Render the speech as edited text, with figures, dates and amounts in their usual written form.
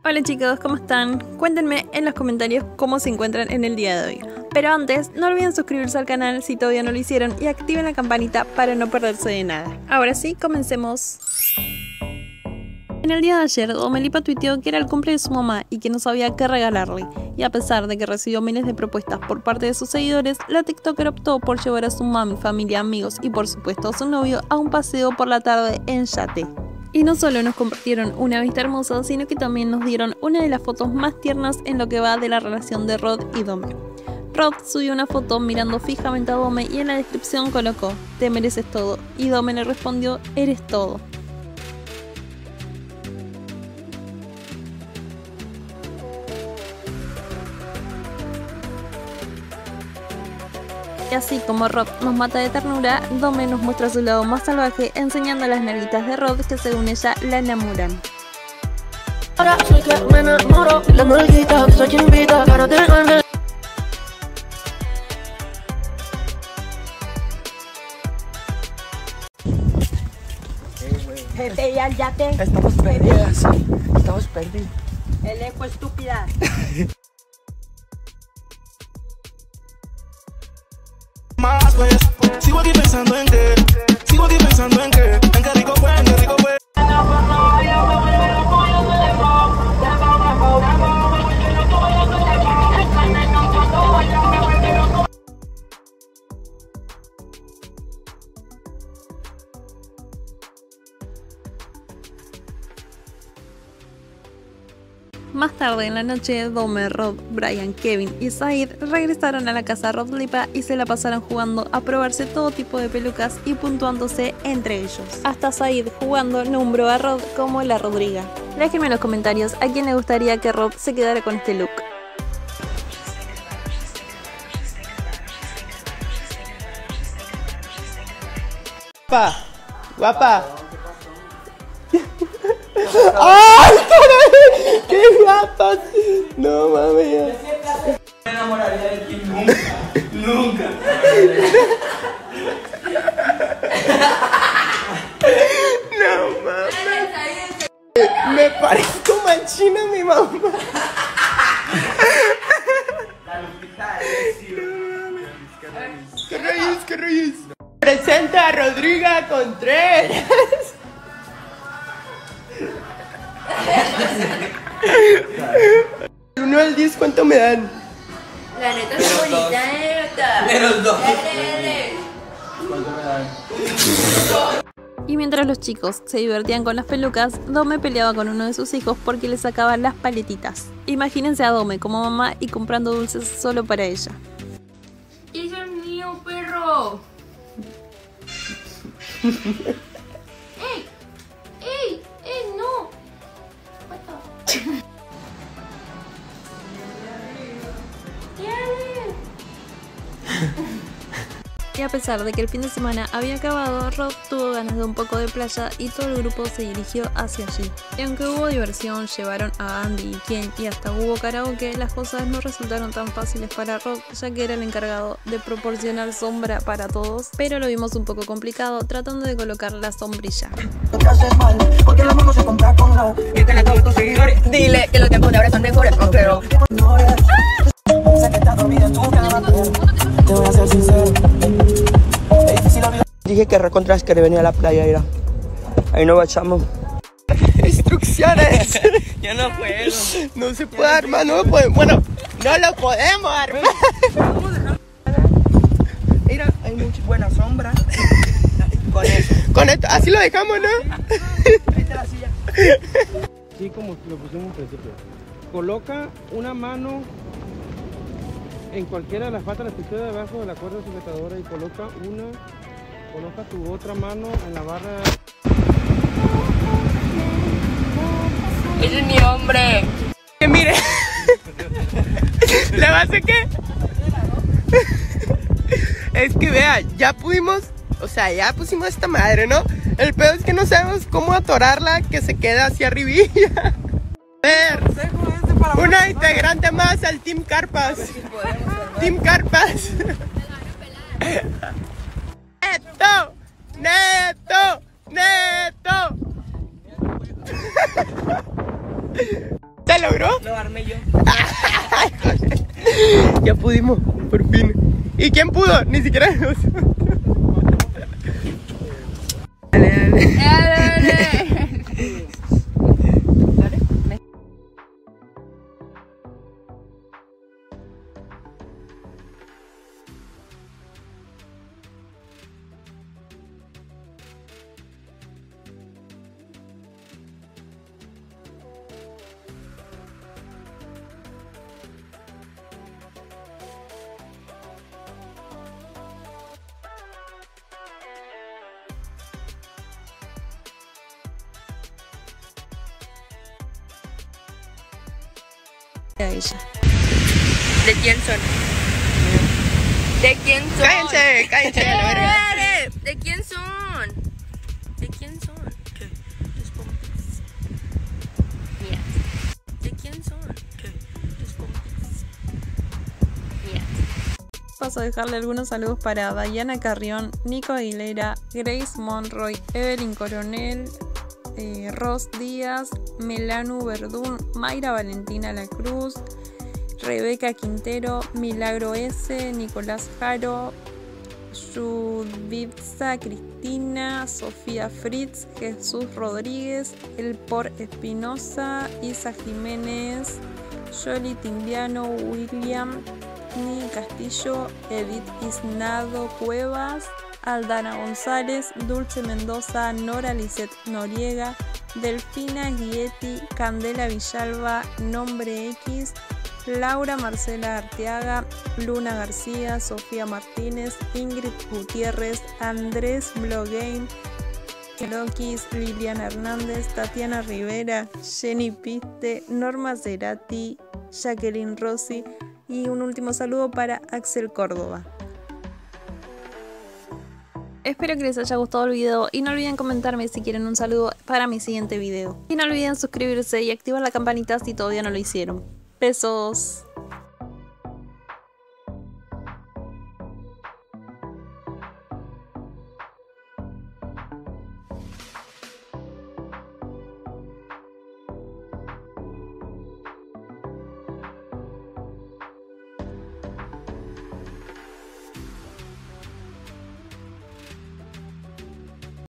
Hola chicos, ¿cómo están? Cuéntenme en los comentarios cómo se encuentran en el día de hoy. Pero antes, no olviden suscribirse al canal si todavía no lo hicieron y activen la campanita para no perderse de nada. Ahora sí, comencemos. En el día de ayer, Domelipa tuiteó que era el cumple de su mamá y que no sabía qué regalarle. Y a pesar de que recibió miles de propuestas por parte de sus seguidores, la tiktoker optó por llevar a su mami, familia, amigos y por supuesto a su novio a un paseo por la tarde en yate. Y no solo nos compartieron una vista hermosa, sino que también nos dieron una de las fotos más tiernas en lo que va de la relación de Rod y Dome. Rod subió una foto mirando fijamente a Dome y en la descripción colocó: "Te mereces todo", y Dome le respondió: "Eres todo". Y así como Rod nos mata de ternura, Dome nos muestra su lado más salvaje, enseñando las nalguitas de Rod que según ella la enamoran. Ahora soy que me enamoro, la nalguita, soy quien invita, cara de ganar. Vete ya al yate. Estamos perdidas. Estamos perdidas. El eco estúpida. Más pues, sigo aquí pensando en qué, en qué rico fue, en qué rico fue. Más tarde en la noche, Dome, Rod, Brian, Kevin y Said regresaron a la casa Rodlipa y se la pasaron jugando a probarse todo tipo de pelucas y puntuándose entre ellos. Hasta Said jugando nombró a Rod como la Rodriga. Déjenme en los comentarios a quién le gustaría que Rod se quedara con este look. Guapa, guapa. ¡Ay, caray! ¡Qué guapas! No mames. Me enamoraría de ti nunca, nunca. No mames. Me parezco manchina a mi mamá. La Lupita es ¿Qué rayos? ¿Qué rayos? Presenta a Rodriga Contreras. Del 1 al 10, ¿cuánto me dan? La neta es bonita, neta. Menos dos. ¿Cuánto me dan? Y mientras los chicos se divertían con las pelucas, Dome peleaba con uno de sus hijos porque le sacaba las paletitas. Imagínense a Dome como mamá y comprando dulces solo para ella. ¡Eso es mío, perro! ¡Ey! ¡Ey! ¡Ey, no! Y a pesar de que el fin de semana había acabado, Rod tuvo ganas de un poco de playa y todo el grupo se dirigió hacia allí. Y aunque hubo diversión, llevaron a Andy y Ken y hasta hubo karaoke, las cosas no resultaron tan fáciles para Rod, ya que era el encargado de proporcionar sombra para todos, pero lo vimos un poco complicado tratando de colocar la sombrilla. Dile que los tiempos de ahora son mejores, no creo. Te voy a ser sincero. Dije que recontras que venía a la playa, mira. Ahí nos bachamos. Instrucciones. Yo no puedo. No se puede armar, no lo podemos. Bueno, no lo podemos armar. Mira, hay mucha buena sombra. Con eso. Con esto, así lo dejamos, ¿no? Ahí está la silla. Sí, como lo pusimos en principio. Coloca una mano en cualquiera de las patas, la estructura de abajo de la cuerda sujetadora y coloca tu otra mano en la barra. Ese es mi hombre. Que mire. ¿La base qué? Es que vea, ya pudimos, o sea, ya pusimos esta madre, ¿no? El pedo es que no sabemos cómo atorarla, que se queda hacia arribilla. A ver, una integrante más al Team Carpas. Team Carpas. Neto, neto, neto. ¿Se logró? Lo armé yo. Ya pudimos, por fin. ¿Y quién pudo? Ni siquiera nosotros. Dale, dale. A ella. ¿De quién son? ¿De quién son? Cállense, cállense, a la verga. ¿De quién son? ¿De quién son? ¿Qué? Tus compis. Mira. ¿De quién son? ¿Qué? Tus compis. Mira. Paso a dejarle algunos saludos para Diana Carrión, Nico Aguilera, Grace Monroy, Evelyn Coronel, Ros Díaz, Melanu Verdún, Mayra Valentina La Cruz, Rebeca Quintero, Milagro S, Nicolás Jaro, Juditza Cristina, Sofía Fritz, Jesús Rodríguez, El Por Espinosa, Isa Jiménez, Yoli Tindiano, William Ni Castillo, Edith Isnado Cuevas, Aldana González, Dulce Mendoza, Nora Lisette Noriega, Delfina Guietti, Candela Villalba, Nombre X, Laura Marcela Arteaga, Luna García, Sofía Martínez, Ingrid Gutiérrez, Andrés Blogame, Kelokis, Liliana Hernández, Tatiana Rivera, Jenny Piste, Norma Cerati, Jacqueline Rossi y un último saludo para Axel Córdoba. Espero que les haya gustado el video y no olviden comentarme si quieren un saludo para mi siguiente video. Y no olviden suscribirse y activar la campanita si todavía no lo hicieron. Besos.